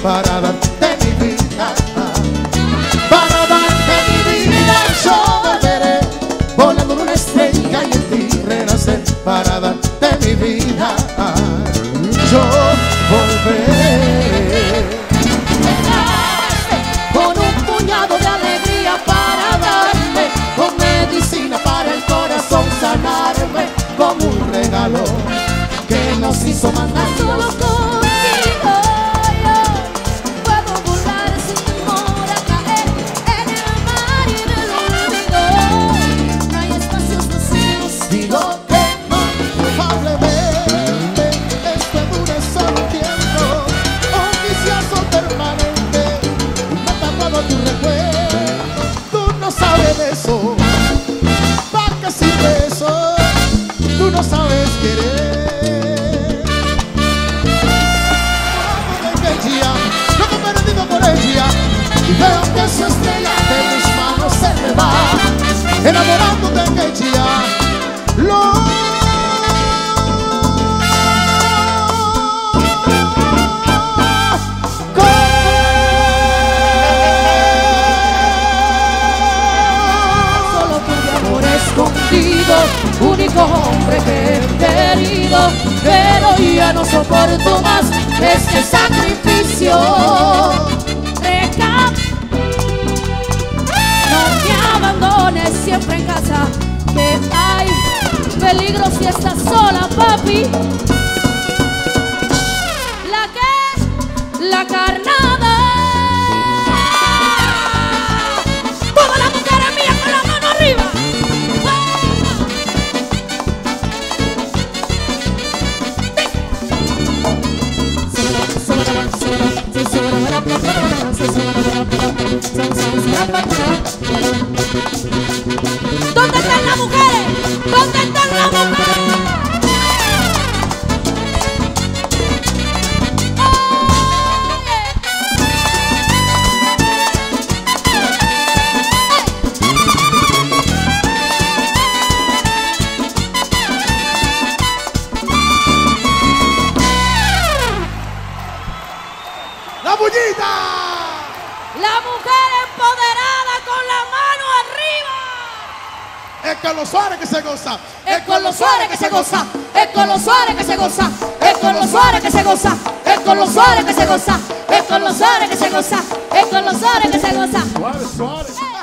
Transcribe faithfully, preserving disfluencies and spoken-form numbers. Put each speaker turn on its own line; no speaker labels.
para darte mi vida, para darte mi vida. Yo volveré volando en una estrella y en ti renacer para darte mi vida. Yo volveré con un puñado de alegría para darme, con medicina para el corazón sanarme, como un regalo que nos hizo mandar
Solo contigo yo puedo volar sin temor a caer en el mar y en el olvido. No hay espacios vacíos.
Digo que no, probablemente esto dure solo un tiempo, o quizás son permanente, me ha tapado tu recuerdo. Tú no sabes de eso, ¿para qué sirve eso? Tú no sabes querer. Yo me he perdido por ella y veo que su estrella de mis manos se me va, enamorándote de ella. Lo
Solo por mi amor escondido, único hombre que he querido, pero ya no soporto más este sacrificio. Recap, no me abandones siempre en casa, que hay peligro si estás sola, papi. La que, la carnada. Todas las mujeres mías con la mano arriba. ¿Dónde están las mujeres? ¿Dónde están las mujeres?
¡la bullita!
La mujer empoderada con la mano arriba.
Es con los suaves que se goza,
Es con los suaves que se goza, es con los suaves que se goza, es con los suaves que se goza, es con los suaves que se goza, es con los suaves que se goza, es con los suaves que se goza.
suave, suave.